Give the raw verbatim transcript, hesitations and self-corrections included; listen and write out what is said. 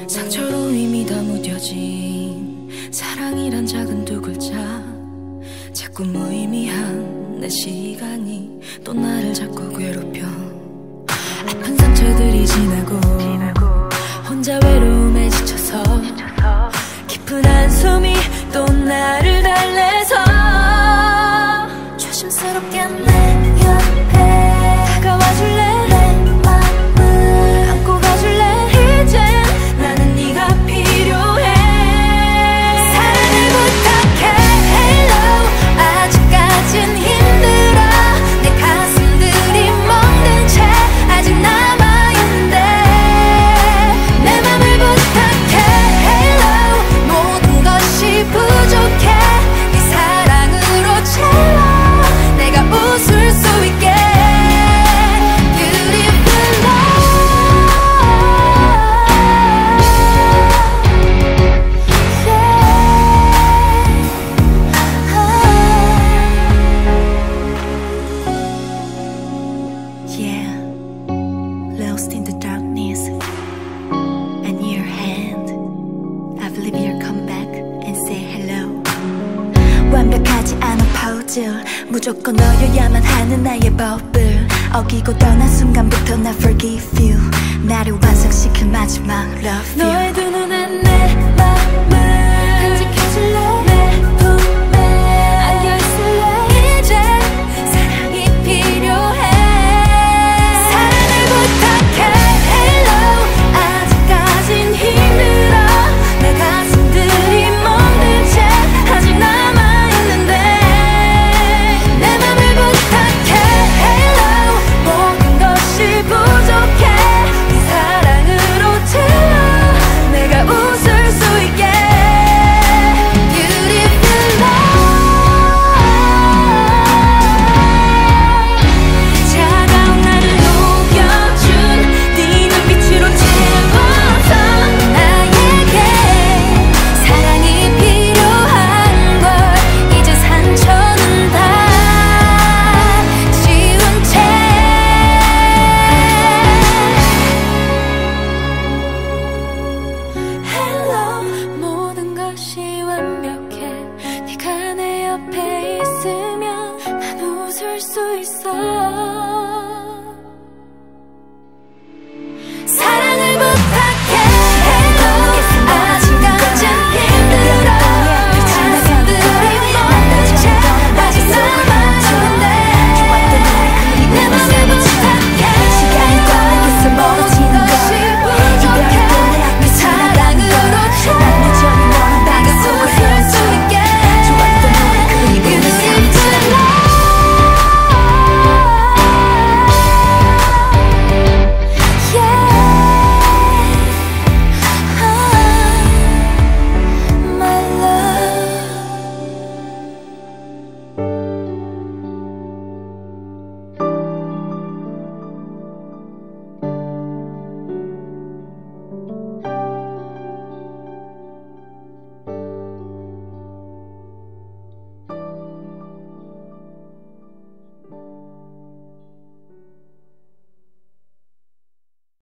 상처로 이미 다 무뎌진 사랑이란 작은 두 글자, 자꾸 무의미한 내 시간이 또 나를 자꾸 괴롭혀. 아픈 상처들이 지나고 혼자 외로움에 지쳐서 깊은 한숨이 또 나를 달래서 조심스럽게 내 옆에 다가와줄래? Lost in the darkness, and in your hand I believe you'll come back and say hello. 완벽하지 않은 포즈, 무조건 너여야만 하는 나의 법을 어기고 떠난 순간부터 나 forgive you. 나를 완성시킬 마지막 love you. 너의 두 눈에 내 맘을 간직해줄래? 내 품에 안겨있을래? 이제 사랑이 필요해. 네가 내 옆에 있으면 난 웃을 수 있어.